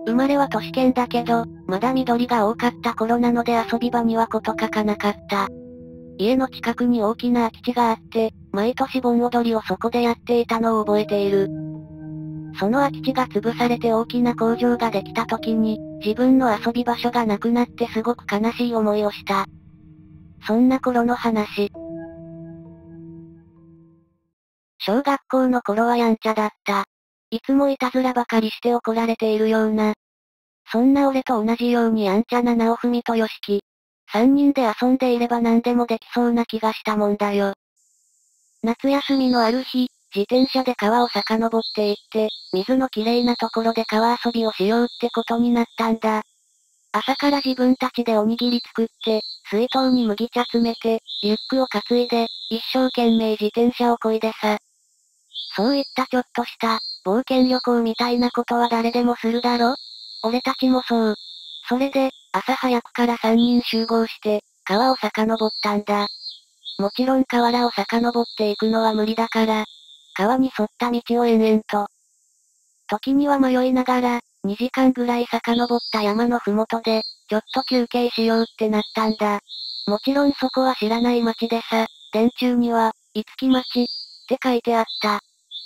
生まれは都市圏だけど、まだ緑が多かった頃なので遊び場にはこと書かなかった。家の近くに大きな空き地があって、毎年盆踊りをそこでやっていたのを覚えている。その空き地が潰されて大きな工場ができた時に、自分の遊び場所がなくなってすごく悲しい思いをした。そんな頃の話。小学校の頃はやんちゃだった。いつもいたずらばかりして怒られているような。そんな俺と同じようにやんちゃな直文とよしき。三人で遊んでいれば何でもできそうな気がしたもんだよ。夏休みのある日、自転車で川を遡っていって、水のきれいなところで川遊びをしようってことになったんだ。朝から自分たちでおにぎり作って、水筒に麦茶詰めて、リュックを担いで、一生懸命自転車を漕いでさ。そういったちょっとした、冒険旅行みたいなことは誰でもするだろ？俺たちもそう。それで、朝早くから3人集合して、川を遡ったんだ。もちろん河原を遡っていくのは無理だから、川に沿った道を延々と。時には迷いながら、2時間ぐらい遡った山のふもとで、ちょっと休憩しようってなったんだ。もちろんそこは知らない町でさ、電柱には、いつき町って書いてあった。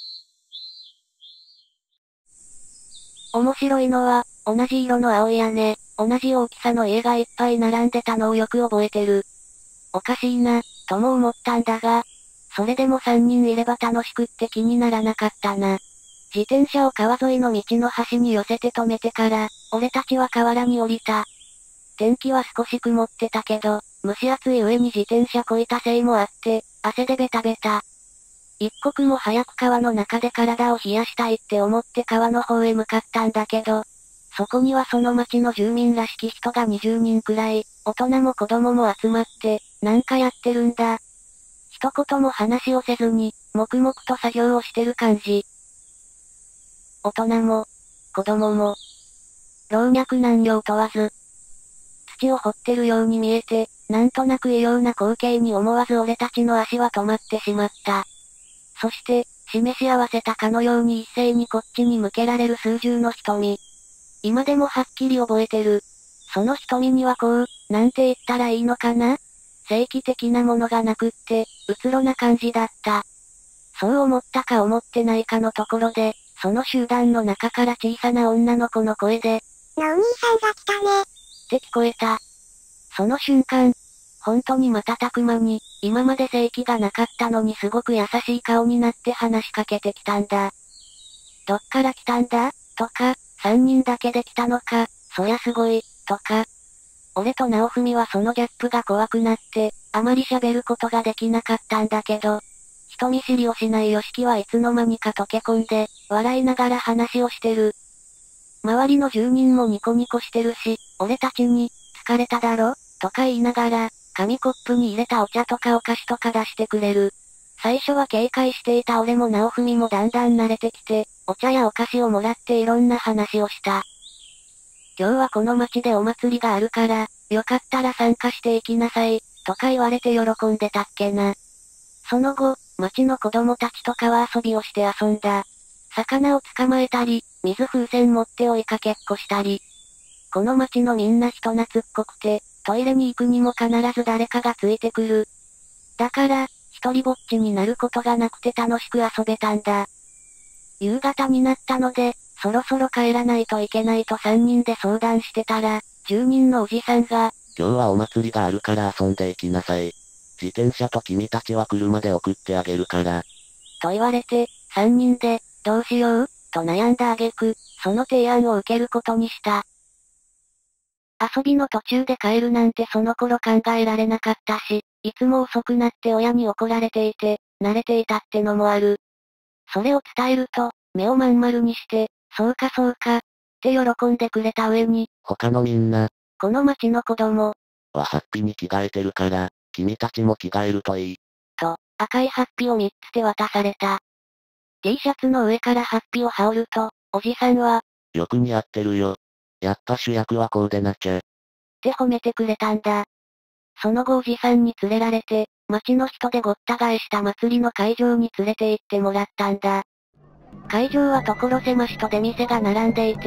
面白いのは、同じ色の青い屋根、同じ大きさの家がいっぱい並んでたのをよく覚えてる。おかしいな、とも思ったんだが、それでも3人いれば楽しくって気にならなかったな。自転車を川沿いの道の端に寄せて止めてから、俺たちは河原に降りた。天気は少し曇ってたけど、蒸し暑い上に自転車こいたせいもあって、汗でベタベタ。一刻も早く川の中で体を冷やしたいって思って川の方へ向かったんだけど、そこにはその町の住民らしき人が20人くらい、大人も子供も集まって、なんかやってるんだ。一言も話をせずに、黙々と作業をしてる感じ。大人も、子供も、老若男女問わず、土を掘ってるように見えて、なんとなく異様な光景に思わず俺たちの足は止まってしまった。そして、示し合わせたかのように一斉にこっちに向けられる数十の瞳。今でもはっきり覚えてる。その瞳にはこう、なんて言ったらいいのかな？正規的なものがなくって、うつろな感じだった。そう思ったか思ってないかのところで、その集団の中から小さな女の子の声で、 のお兄さんが来たね。 って聞こえた。その瞬間、本当に瞬く間に、今まで正気がなかったのにすごく優しい顔になって話しかけてきたんだ。どっから来たんだとか、3人だけで来たのか、そりゃすごい、とか。俺と直文はそのギャップが怖くなって、あまり喋ることができなかったんだけど、人見知りをしないヨシキはいつの間にか溶け込んで、笑いながら話をしてる。周りの住人もニコニコしてるし、俺たちに、疲れただろとか言いながら、紙コップに入れたお茶とかお菓子とか出してくれる。最初は警戒していた俺も直文もだんだん慣れてきて、お茶やお菓子をもらっていろんな話をした。今日はこの町でお祭りがあるから、よかったら参加していきなさい、とか言われて喜んでたっけな。その後、町の子供たちと川遊びをして遊んだ。魚を捕まえたり、水風船持って追いかけっこしたり。この町のみんな人懐っこくて、トイレに行くにも必ず誰かがついてくる。だから、一人ぼっちになることがなくて楽しく遊べたんだ。夕方になったので、そろそろ帰らないといけないと3人で相談してたら、住人のおじさんが、 今日はお祭りがあるから遊んでいきなさい。自転車と君たちは車で送ってあげるから。 と言われて、3人で、どうしようと悩んだ挙句、その提案を受けることにした。遊びの途中で帰るなんてその頃考えられなかったし、いつも遅くなって親に怒られていて、慣れていたってのもある。それを伝えると、目をまん丸にして、そうかそうか、って喜んでくれた上に、 他のみんな、 この町の子供、 はハッピーに着替えてるから、君たちも着替えるといい。 と、赤いハッピを3つで渡された。T シャツの上からハッピを羽織ると、おじさんは、 よく似合ってるよ。やっぱ主役はこうでなきゃ。 って褒めてくれたんだ。その後おじさんに連れられて、町の人でごった返した祭りの会場に連れて行ってもらったんだ。会場は所狭しと出店が並んでいて、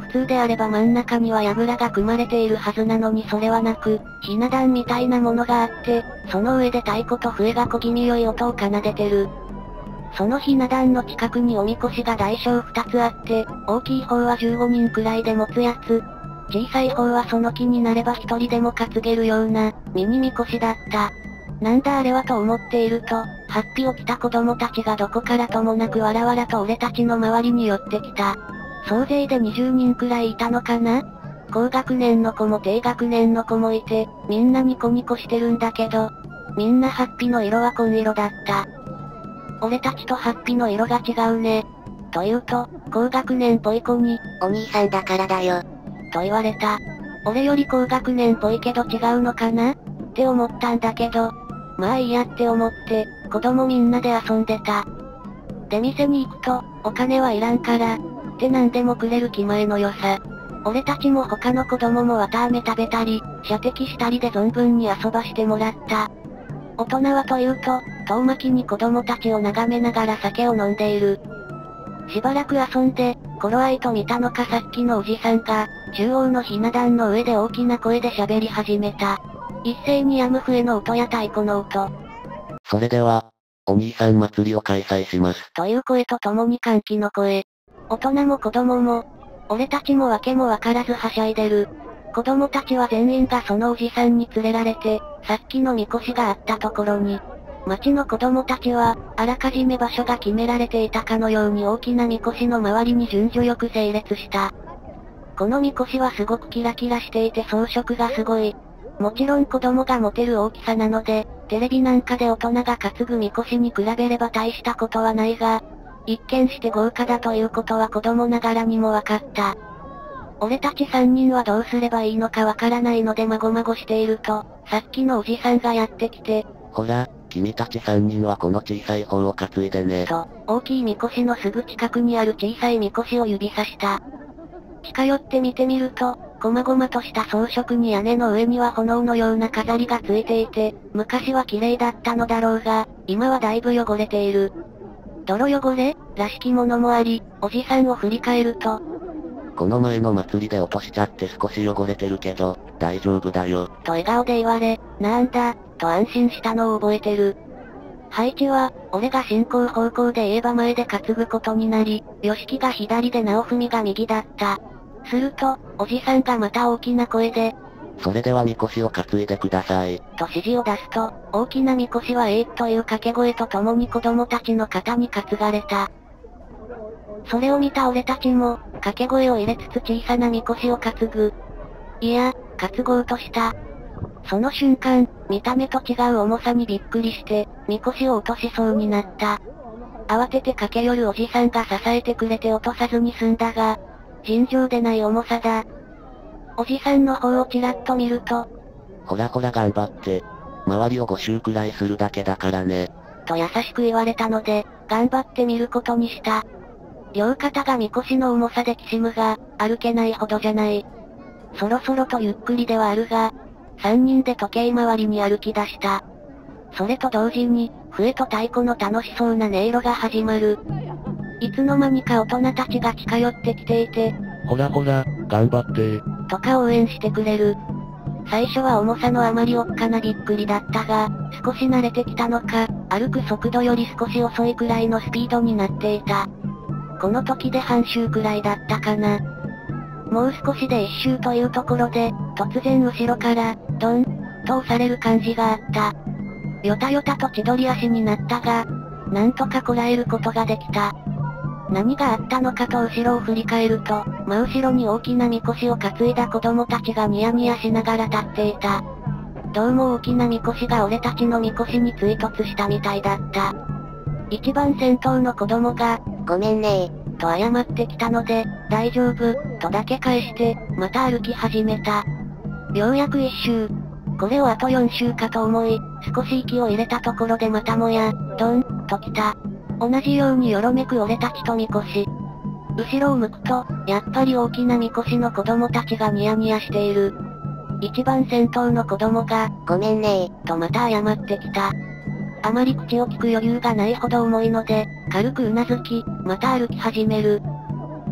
普通であれば真ん中には櫓が組まれているはずなのにそれはなく、ひな壇みたいなものがあって、その上で太鼓と笛が小気味良い音を奏でてる。そのひな壇の近くにおみこしが大小2つあって、大きい方は15人くらいで持つやつ。小さい方はその気になれば一人でも担げるような、ミニみこしだった。なんだあれはと思っていると、ハッピを着た子供たちがどこからともなくわらわらと俺たちの周りに寄ってきた。総勢で20人くらいいたのかな？高学年の子も低学年の子もいて、みんなニコニコしてるんだけど、みんなハッピの色は紺色だった。俺たちとハッピの色が違うね。と言うと、高学年っぽい子に、 お兄さんだからだよ。 と言われた。俺より高学年っぽいけど違うのかなって思ったんだけど、まあいいやって思って、子供みんなで遊んでた。で店に行くと、お金はいらんから、って何でもくれる気前の良さ。俺たちも他の子供も綿飴食べたり、射的したりで存分に遊ばしてもらった。大人はというと、遠巻きに子供たちを眺めながら酒を飲んでいる。しばらく遊んで、頃合いと見たのかさっきのおじさんが、中央のひな壇の上で大きな声で喋り始めた。一斉に止む笛の音や太鼓の音。 それでは、お兄さん祭りを開催します。 という声とともに歓喜の声。大人も子供も、俺たちも訳もわからずはしゃいでる。子供たちは全員がそのおじさんに連れられて、さっきのみこしがあったところに、町の子供たちは、あらかじめ場所が決められていたかのように大きなみこしの周りに順序よく整列した。このみこしはすごくキラキラしていて装飾がすごい。もちろん子供が持てる大きさなので、テレビなんかで大人が担ぐみこしに比べれば大したことはないが、一見して豪華だということは子供ながらにもわかった。俺たち3人はどうすればいいのかわからないのでまごまごしていると、さっきのおじさんがやってきて、 ほら、君たち3人はこの小さい方を担いでね。 と、大きいみこしのすぐ近くにある小さいみこしを指さした。近寄って見てみると、細々とした装飾に屋根の上には炎のような飾りがついていて、昔は綺麗だったのだろうが、今はだいぶ汚れている。泥汚れらしきものもあり、おじさんを振り返ると、 この前の祭りで落としちゃって少し汚れてるけど、大丈夫だよ。 と笑顔で言われ、なんだ、と安心したのを覚えてる。配置は、俺が進行方向で言えば前で担ぐことになり、吉木が左で直文が右だった。すると、おじさんがまた大きな声で、 それではみこしを担いでください。 と指示を出すと、大きなみこしはという掛け声とともに子供たちの肩に担がれた。それを見た俺たちも、掛け声を入れつつ小さなみこしを担ぐ。いや、担ごうとした。その瞬間、見た目と違う重さにびっくりして、みこしを落としそうになった。慌てて駆け寄るおじさんが支えてくれて落とさずに済んだが、尋常でない重さだ。おじさんの方をちらっと見ると、 ほらほら頑張って。周りを5周くらいするだけだからね。 と優しく言われたので、頑張ってみることにした。両肩がみこしの重さできしむが、歩けないほどじゃない。そろそろとゆっくりではあるが、3人で時計回りに歩き出した。それと同時に、笛と太鼓の楽しそうな音色が始まる。いつの間にか大人たちが近寄ってきていて、 ほらほら、頑張って。 とか応援してくれる。最初は重さのあまりおっかなびっくりだったが、少し慣れてきたのか、歩く速度より少し遅いくらいのスピードになっていた。この時で半周くらいだったかな。もう少しで一周というところで、突然後ろから、ドン、と押される感じがあった。よたよたと千鳥足になったが、なんとかこらえることができた。何があったのかと後ろを振り返ると、真後ろに大きなみこしを担いだ子供たちがニヤニヤしながら立っていた。どうも大きなみこしが俺たちのみこしに追突したみたいだった。一番先頭の子供が、 ごめんねと謝ってきたので、大丈夫、とだけ返して、また歩き始めた。ようやく一周。これをあと4周かと思い、少し息を入れたところでまたもや、ドン、と来た。同じようによろめく俺たちとみこし。後ろを向くと、やっぱり大きなみこしの子供たちがニヤニヤしている。一番先頭の子供が、 ごめんねとまた謝ってきた。あまり口を聞く余裕がないほど重いので、軽くうなずき、また歩き始める。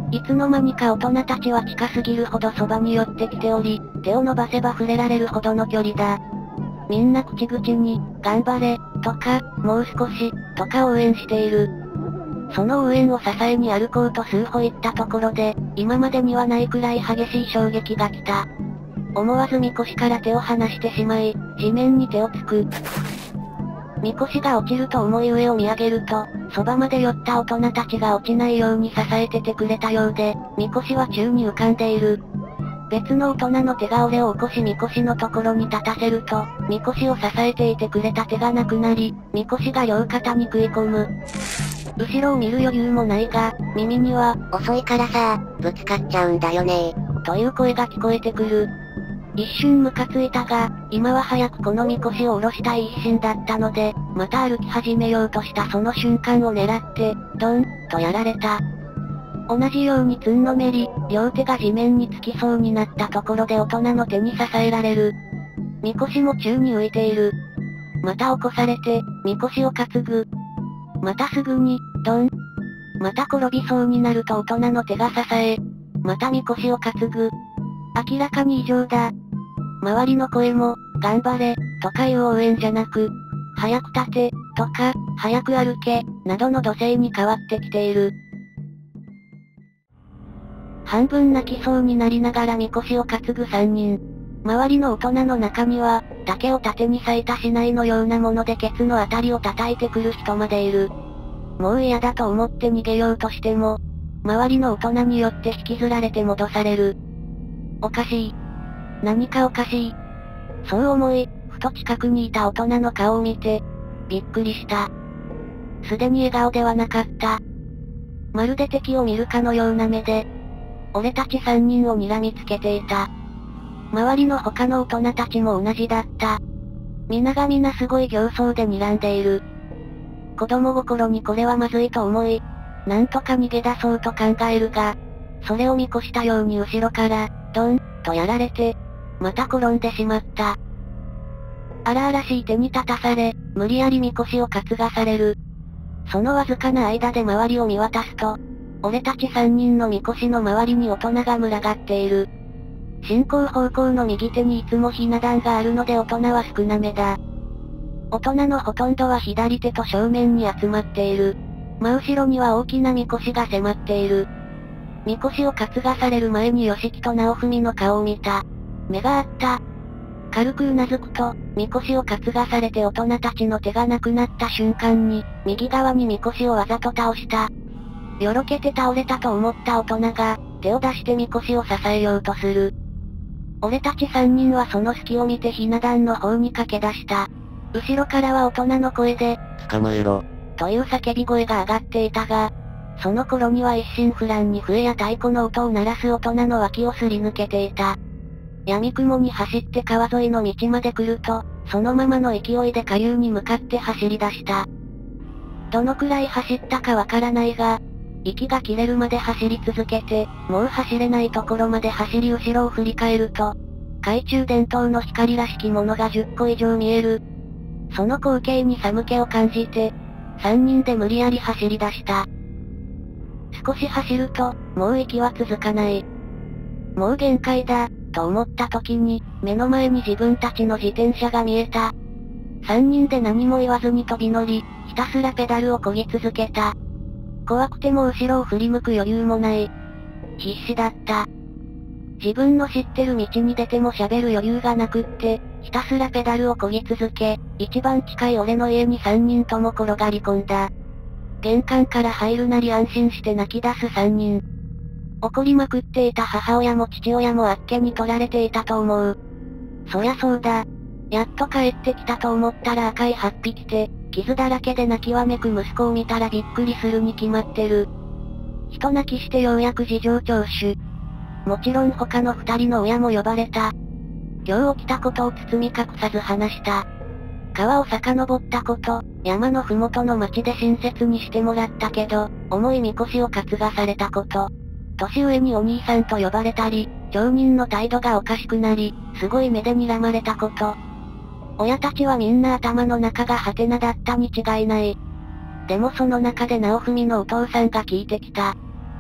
いつの間にか大人たちは近すぎるほどそばに寄ってきており、手を伸ばせば触れられるほどの距離だ。みんな口々に、頑張れ、とか、もう少し、とか応援している。その応援を支えに歩こうと数歩行ったところで、今までにはないくらい激しい衝撃が来た。思わずみこしから手を離してしまい、地面に手をつく。みこしが落ちると思い上を見上げると、そばまで寄った大人たちが落ちないように支えててくれたようで、みこしは宙に浮かんでいる。別の大人の手が俺を起こしみこしのところに立たせると、みこしを支えていてくれた手がなくなり、みこしが両肩に食い込む。後ろを見る余裕もないが、耳には、 遅いからさ、ぶつかっちゃうんだよねという声が聞こえてくる。一瞬ムカついたが、今は早くこのみこしを下ろしたい一心だったので、また歩き始めようとしたその瞬間を狙って、ドン、とやられた。同じようにつんのめり、両手が地面につきそうになったところで大人の手に支えられる。みこしも宙に浮いている。また起こされて、みこしを担ぐ。またすぐに、ドン。また転びそうになると大人の手が支え、またみこしを担ぐ。明らかに異常だ。周りの声も、頑張れ、とかいう応援じゃなく、早く立て、とか、早く歩け、などの土星に変わってきている。半分泣きそうになりながらみこしを担ぐ3人。周りの大人の中には、竹を盾に咲いた竹刀のようなものでケツのあたりを叩いてくる人までいる。もう嫌だと思って逃げようとしても、周りの大人によって引きずられて戻される。おかしい。何かおかしい。そう思い、ふと近くにいた大人の顔を見て、びっくりした。すでに笑顔ではなかった。まるで敵を見るかのような目で、俺たち3人を睨みつけていた。周りの他の大人たちも同じだった。皆が皆すごい形相で睨んでいる。子供心にこれはまずいと思い、なんとか逃げ出そうと考えるが、それを見越したように後ろから、ドン、とやられて、また転んでしまった。荒々しい手に立たされ、無理やりみこしを担がされる。そのわずかな間で周りを見渡すと、俺たち3人のみこしの周りに大人が群がっている。進行方向の右手にいつもひな壇があるので大人は少なめだ。大人のほとんどは左手と正面に集まっている。真後ろには大きなみこしが迫っている。みこしを担がされる前に吉木と直文の顔を見た。目が合った。軽くうなずくと、みこしを担がされて大人たちの手がなくなった瞬間に、右側にみこしをわざと倒した。よろけて倒れたと思った大人が、手を出してみこしを支えようとする。俺たち3人はその隙を見てひな壇の方に駆け出した。後ろからは大人の声で、 捕まえろ、 という叫び声が上がっていたが、その頃には一心不乱に笛や太鼓の音を鳴らす大人の脇をすり抜けていた。闇雲に走って川沿いの道まで来ると、そのままの勢いで下流に向かって走り出した。どのくらい走ったかわからないが、息が切れるまで走り続けて、もう走れないところまで走り後ろを振り返ると、懐中電灯の光らしきものが10個以上見える。その光景に寒気を感じて、3人で無理やり走り出した。少し走ると、もう息は続かない。もう限界だ、と思った時に、目の前に自分たちの自転車が見えた。3人で何も言わずに飛び乗り、ひたすらペダルを漕ぎ続けた。怖くても後ろを振り向く余裕もない。必死だった。自分の知ってる道に出ても喋る余裕がなくって、ひたすらペダルを漕ぎ続け、一番近い俺の家に3人とも転がり込んだ。玄関から入るなり安心して泣き出す3人。怒りまくっていた母親も父親もあっけに取られていたと思う。そりゃそうだ。やっと帰ってきたと思ったら赤い8匹て、傷だらけで泣きわめく息子を見たらびっくりするに決まってる。人泣きしてようやく事情聴取。もちろん他の2人の親も呼ばれた。今日起きたことを包み隠さず話した。川を遡ったこと、山のふもとの町で親切にしてもらったけど、重いみこしを担がされたこと。年上にお兄さんと呼ばれたり、町人の態度がおかしくなり、すごい目で睨まれたこと。親たちはみんな頭の中がハテナだったに違いない。でもその中で直文のお父さんが聞いてきた。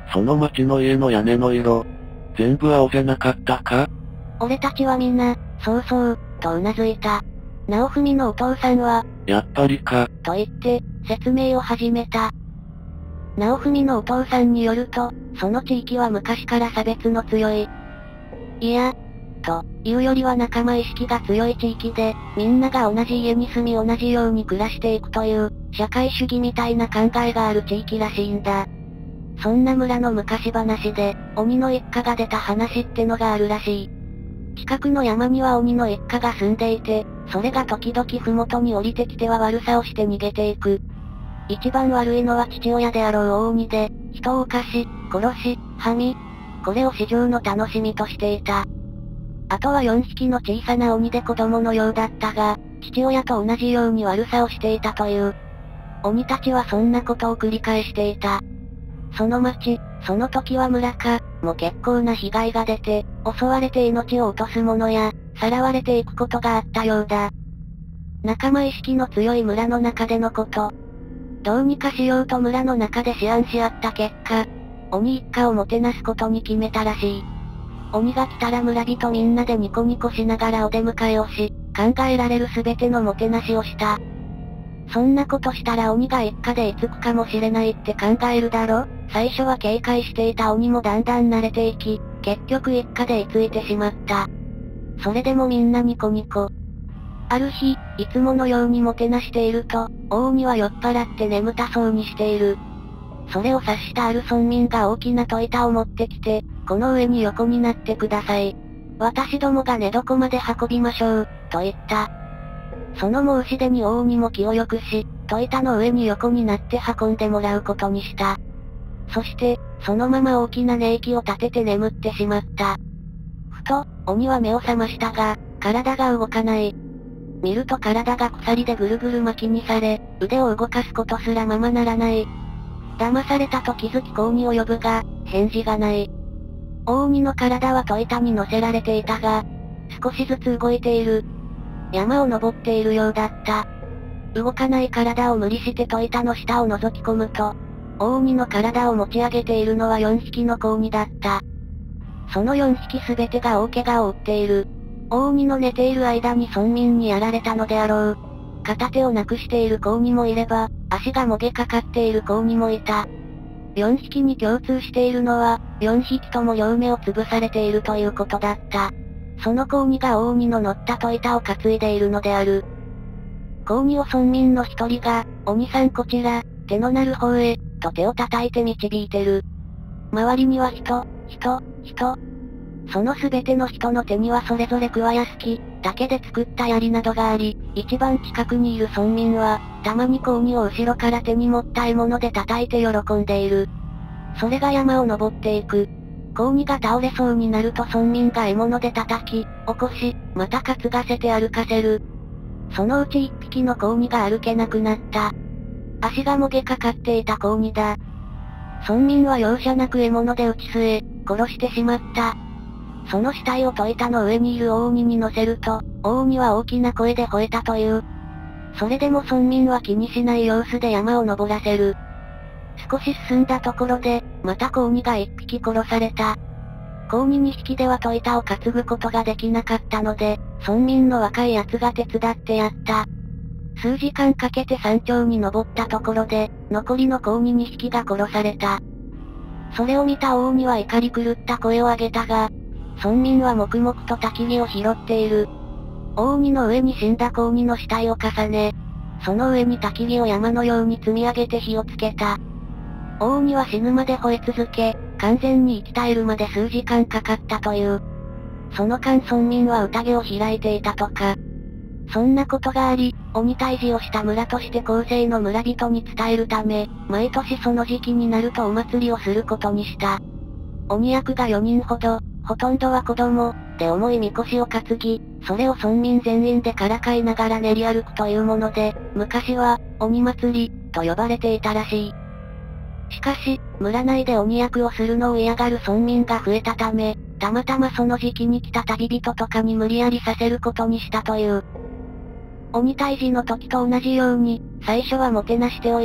その町の家の屋根の色、全部青じゃなかったか？ 俺たちはみんな、そうそう、と頷いた。直文のお父さんは、 やっぱりか。 と言って、説明を始めた。直文のお父さんによると、その地域は昔から差別の強い。いや、というよりは仲間意識が強い地域で、みんなが同じ家に住み同じように暮らしていくという、社会主義みたいな考えがある地域らしいんだ。そんな村の昔話で、鬼の一家が出た話ってのがあるらしい。近くの山には鬼の一家が住んでいて、それが時々麓に降りてきては悪さをして逃げていく。一番悪いのは父親であろう大鬼で、人を犯し、殺し、はみ、これを至上の楽しみとしていた。あとは4匹の小さな鬼で子供のようだったが、父親と同じように悪さをしていたという。鬼たちはそんなことを繰り返していた。その町、その時は村か、も結構な被害が出て、襲われて命を落とす者や、さらわれていくことがあったようだ。仲間意識の強い村の中でのこと。どうにかしようと村の中で思案し合った結果、鬼一家をもてなすことに決めたらしい。鬼が来たら村人みんなでニコニコしながらお出迎えをし、考えられるすべてのもてなしをした。そんなことしたら鬼が一家で居つくかもしれないって考えるだろ？最初は警戒していた鬼もだんだん慣れていき、結局一家で居ついてしまった。それでもみんなニコニコ。ある日、いつものようにもてなしていると、大鬼は酔っ払って眠たそうにしている。それを察したある村民が大きな戸板を持ってきて、この上に横になってください。私どもが寝床まで運びましょう、と言った。その申し出に大鬼も気を良くし、戸板の上に横になって運んでもらうことにした。そして、そのまま大きな寝息を立てて眠ってしまった。ふと、鬼は目を覚ましたが、体が動かない。見ると体が鎖でぐるぐる巻きにされ、腕を動かすことすらままならない。騙されたと気づき小鬼を呼ぶが、返事がない。大鬼の体は戸板に乗せられていたが、少しずつ動いている。山を登っているようだった。動かない体を無理して戸板の下を覗き込むと、大鬼の体を持ち上げているのは4匹の小鬼だった。その4匹すべてが大怪我を負っている。大鬼の寝ている間に村民にやられたのであろう。片手をなくしている小鬼もいれば、足がもげかかっている小鬼もいた。4匹に共通しているのは、4匹とも両目を潰されているということだった。その小鬼が大鬼の乗った戸板を担いでいるのである。小鬼を村民の一人が、鬼さんこちら、手のなる方へ、と手を叩いて導いてる。周りには人。そのすべての人の手にはそれぞれ桑やすき、竹で作った槍などがあり、一番近くにいる村民は、たまに小鬼を後ろから手に持った獲物で叩いて喜んでいる。それが山を登っていく。小鬼が倒れそうになると村民が獲物で叩き、起こし、また担がせて歩かせる。そのうち一匹の小鬼が歩けなくなった。足がもげかかっていた小鬼だ。村民は容赦なく獲物で打ち据え、殺してしまった。その死体を戸板の上にいる大鬼に乗せると、大鬼は大きな声で吠えたという。それでも村民は気にしない様子で山を登らせる。少し進んだところで、また小鬼が1匹殺された。小鬼2匹では戸板を担ぐことができなかったので、村民の若い奴が手伝ってやった。数時間かけて山頂に登ったところで、残りの小鬼2匹が殺された。それを見た大鬼は怒り狂った声を上げたが、村民は黙々と焚き火を拾っている。大鬼の上に死んだ小鬼の死体を重ね、その上に焚き火を山のように積み上げて火をつけた。大鬼は死ぬまで吠え続け、完全に生き絶えるまで数時間かかったという。その間村民は宴を開いていたとか。そんなことがあり、鬼退治をした村として後世の村人に伝えるため、毎年その時期になるとお祭りをすることにした。鬼役が4人ほど、ほとんどは子供、で重いみこしを担ぎ、それを村民全員でからかいながら練り歩くというもので、昔は、鬼祭り、と呼ばれていたらしい。しかし、村内で鬼役をするのを嫌がる村民が増えたため、たまたまその時期に来た旅人とかに無理やりさせることにしたという。鬼退治の時と同じように、最初はもてなしておいて、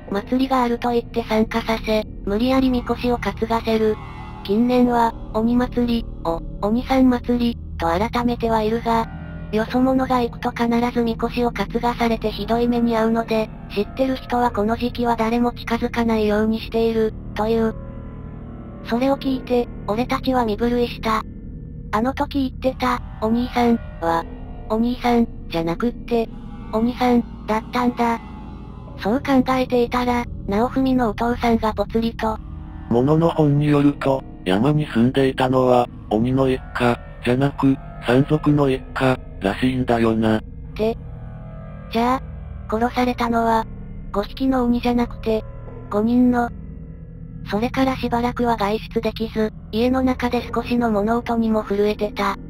祭りがあると言って参加させ、無理やり神輿を担がせる。近年は、鬼祭り、鬼さん祭り、と改めてはいるが、よそ者が行くと必ず神輿を担がされてひどい目に遭うので、知ってる人はこの時期は誰も近づかないようにしている、という。それを聞いて、俺たちは身震いした。あの時言ってた、お兄さん、は、お兄さん、じゃなくって、鬼さん、だったんだ。そう考えていたら、直文のお父さんがぽつりと。 物の本によると、山に住んでいたのは、鬼の一家、じゃなく、山賊の一家、らしいんだよな。 じゃあ、殺されたのは、5匹の鬼じゃなくて、5人の。それからしばらくは外出できず、家の中で少しの物音にも震えてた。